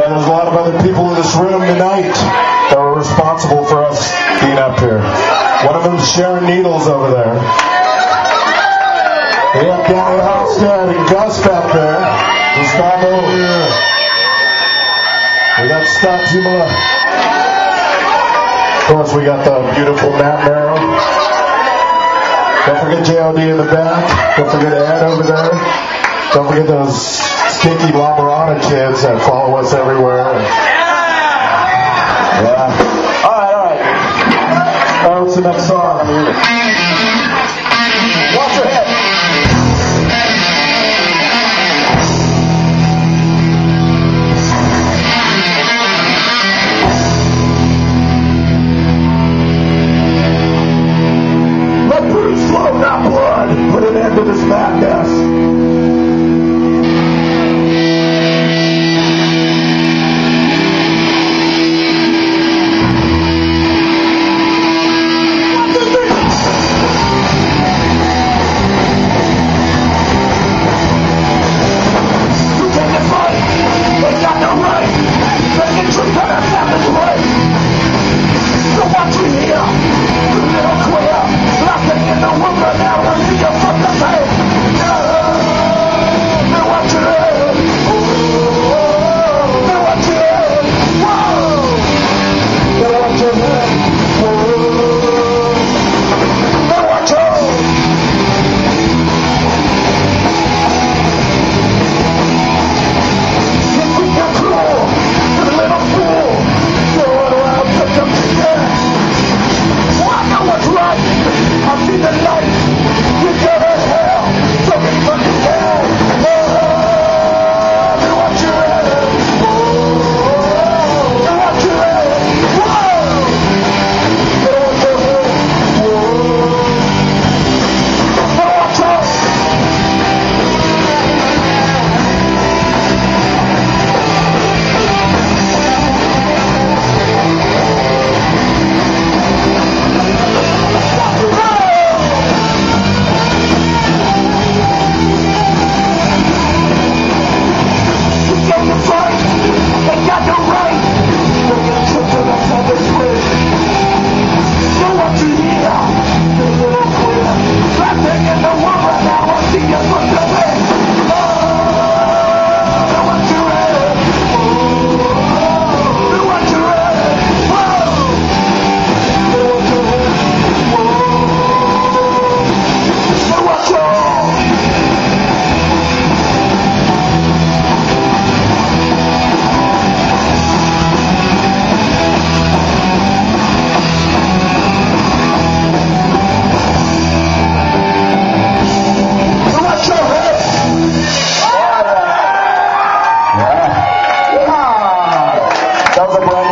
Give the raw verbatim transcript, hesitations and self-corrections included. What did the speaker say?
Yeah, there's a lot of other people in this room tonight that were responsible for us being up here. One of them's sharing needles over there. We have Danny Halstead and Gus back there. Gustavo. We got Statuma. Of course, we got the beautiful Matt Merrill. Don't forget J O D in the back. Don't forget Ed over there. Don't forget those stinky La Mirada kids that follow us everywhere. Yeah. All right, all right. All right, what's the next song? Watch your head. Not blood, put an end to this madness. You take the fight, they got no right. They can treat that as happened right. So what you hear, you little queer, laughing in the room right now, I see you from the side. No, no, what you heard, no, what you heard, whoa, no, what you heard, whoa, no, what you heard. You think you're cool, you little fool, going around with them scared. Well, I know what's right. I see the light. You go to hell. So it's fucking hell. Oh, do what you ready. Oh, do what you ready. Whoa. Do what you ready. Whoa. Do what you ready. That was a brand